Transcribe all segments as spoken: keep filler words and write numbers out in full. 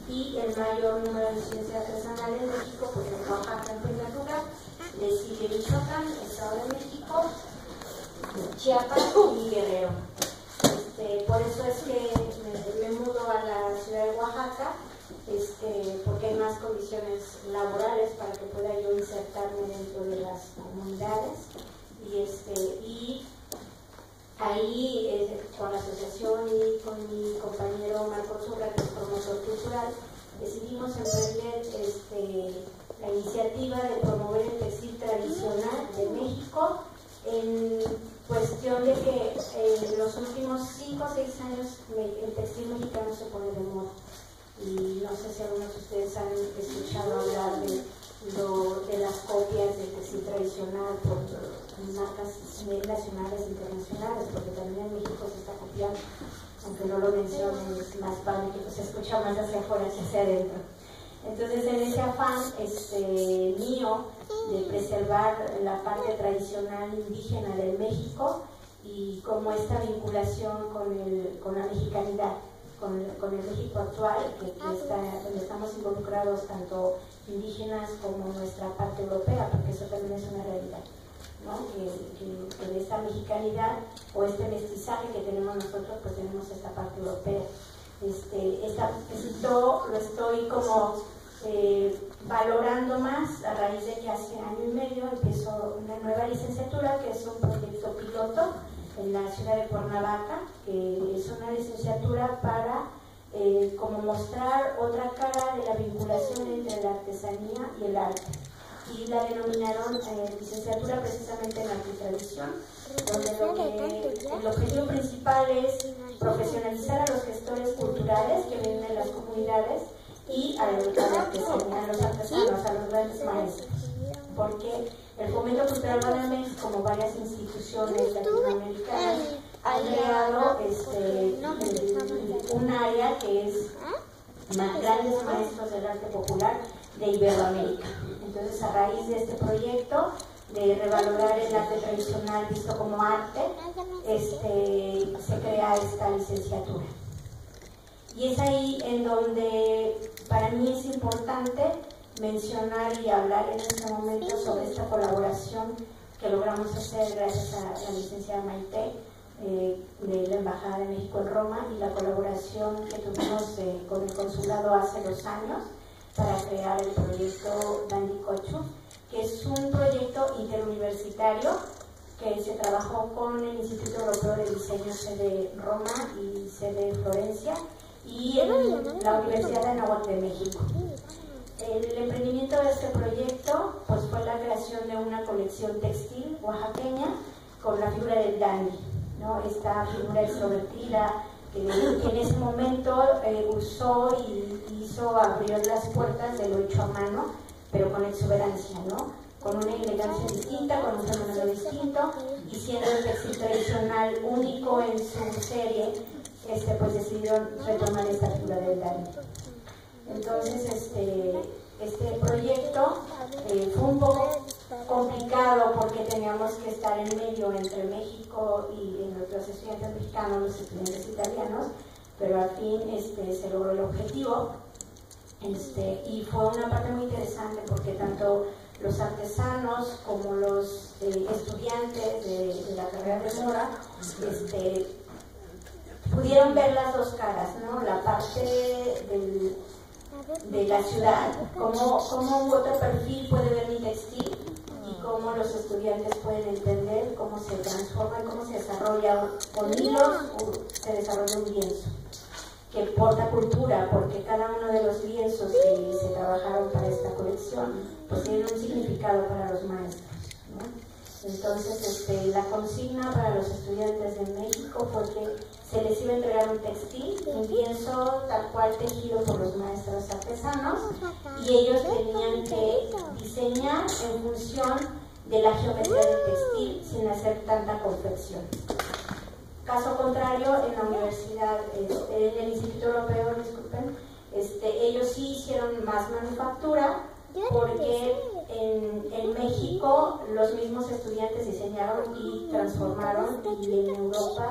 y el mayor número de ciencias artesanales en México, pues en Oaxaca en primer lugar, le sigue Michoacán, Estado de México, Chiapas y Guerrero. Este, por eso es que me, me mudo a la ciudad de Oaxaca, este, porque hay más condiciones laborales para que pueda yo insertarme dentro de las comunidades. Y, este, y ahí, eh, con la asociación y con mi compañero Marco Turra, que es promotor cultural, decidimos emprender este, la iniciativa de promover el textil tradicional de México, en cuestión de que en eh, los últimos cinco o seis años el textil mexicano se pone de moda. Y no sé si algunos de ustedes han escuchado hablar de, lo, de las copias del textil tradicional por marcas nacionales e internacionales, porque también en México se está copiando, aunque no lo mencionen, es más padre que se escucha más hacia afuera que hacia adentro. Entonces, en ese afán este, mío de preservar la parte tradicional indígena del México y como esta vinculación con, el, con la mexicanidad, con, con el México actual, que, que está, donde estamos involucrados tanto indígenas como nuestra parte europea, porque eso también es una realidad, ¿no? Que, que, que de esta mexicanidad o este mestizaje que tenemos nosotros, pues tenemos esta parte europea. Este, esta, esto lo estoy como eh, valorando más a raíz de que hace año y medio empezó una nueva licenciatura, que es un proyecto piloto en la ciudad de Cuernavaca, que es una licenciatura para eh, como mostrar otra cara de la vinculación entre la artesanía y el arte, y la denominaron eh, licenciatura precisamente en arte y tradición, donde lo que, el objetivo principal es profesionalizar a los gestores culturales que viven en las comunidades y a, los, a, la artesanía, a los artesanos, a los grandes maestros, porque el Fomento Cultural Banamex, como varias instituciones latinoamericanas, han creado este, un área que es más grandes maestros del arte popular de Iberoamérica. Entonces, a raíz de este proyecto de revalorar el arte tradicional visto como arte, este, se crea esta licenciatura. Y es ahí en donde para mí es importante mencionar y hablar en este momento sobre esta colaboración que logramos hacer gracias a la licenciada Maite eh, de la Embajada de México en Roma, y la colaboración que tuvimos eh, con el consulado hace dos años para crear el proyecto Dandy Couture, que es un proyecto interuniversitario que se trabajó con el Instituto Europeo de Design, sede Roma y sede Florencia, y en la Universidad Anáhuac México. El emprendimiento de este proyecto pues, fue la creación de una colección textil oaxaqueña con la figura del dandy, ¿no? Esta figura extrovertida que, que en ese momento eh, usó y hizo abrir las puertas de lo hecho a mano, pero con exuberancia, ¿no? Con una elegancia distinta, con un fenómeno distinto, y siendo el textil tradicional único en su serie, este, pues decidieron retomar esta figura del dandy. Entonces, este, este proyecto eh, fue un poco complicado porque teníamos que estar en medio entre México y los estudiantes mexicanos, los estudiantes italianos, pero al fin este, se logró el objetivo. Este, y fue una parte muy interesante porque tanto los artesanos como los eh, estudiantes de, de la carrera de moda este, pudieron ver las dos caras, ¿no? La parte del, de la ciudad, cómo, cómo un otro perfil puede ver mi textil y cómo los estudiantes pueden entender cómo se transforma y cómo se desarrolla con hilos, se desarrolla un lienzo que porta cultura, porque cada uno de los lienzos que se trabajaron para esta colección pues tiene un significado para los maestros, ¿no? Entonces este, la consigna para los estudiantes de México fue que se les iba a entregar un textil, un lienzo tal cual tejido por los maestros artesanos, y ellos tenían que diseñar en función de la geometría del textil sin hacer tanta confección. Caso contrario, en la universidad, este, en el Instituto Europeo, disculpen, este, ellos sí hicieron más manufactura, porque en, en México los mismos estudiantes diseñaron y transformaron, y en Europa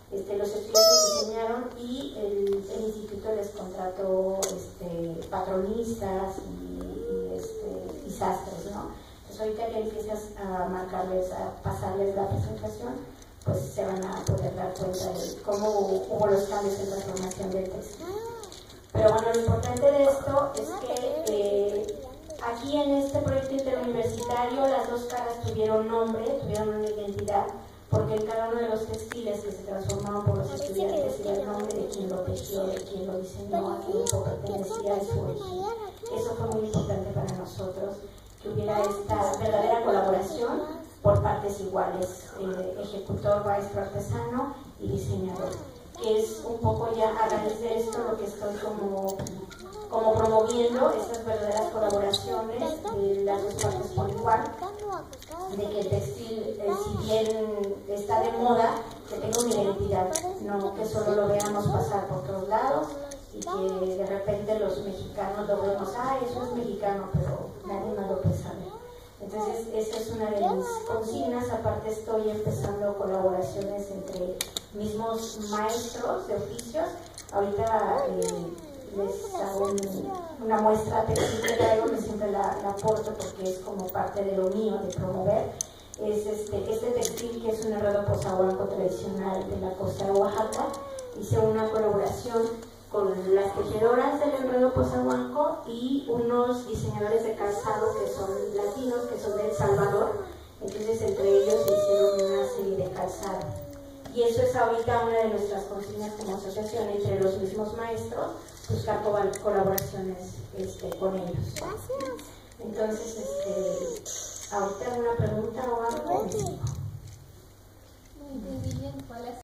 Este, los estudiantes diseñaron y el, el instituto les contrató este, patronistas y, y, este, y sastres, ¿no? Entonces ahorita que empiezas a marcarles, a pasarles la presentación, pues se van a poder dar cuenta de cómo hubo los cambios en la formación del textil. Pero bueno, lo importante de esto es que eh, aquí en este proyecto interuniversitario las dos caras tuvieron nombre, tuvieron una identidad, porque en cada uno de los textiles que se transformaban por los estudiantes iba el nombre de quien lo tejió, de quien lo diseñó, a qué grupo pertenecía y su origen. Eso fue muy importante para nosotros, que hubiera esta verdadera colaboración por partes iguales, eh, ejecutor, maestro, artesano y diseñador, que es un poco ya a raíz de esto lo que estoy como, como promoviendo, estas verdaderas colaboraciones de las dos partes por igual, de que el textil, eh, si bien está de moda, que tenga una identidad, no que solo lo veamos pasar por todos lados y que de repente los mexicanos lo vemos, ah, eso es mexicano, pero nadie más lo puede saber. Entonces, esa es una de mis consignas. Aparte, estoy empezando colaboraciones entre mismos maestros de oficios. Ahorita eh, les hago un, una muestra textil que traigo, que siempre la, la aporto porque es como parte de lo mío, de promover. Es este, este textil que es un enredo posahuanco tradicional de la costa de Oaxaca. Hice una colaboración con las tejedoras del enredo posahuanco y unos diseñadores de calzado que son latinos, que son de El Salvador. Entonces entre ellos hicieron una serie de calzado. Y eso es ahorita una de nuestras consignas como asociación, entre los mismos maestros, buscar colaboraciones este, con ellos. Entonces, este, ahorita alguna pregunta o algo. Muy bien, ¿cuál es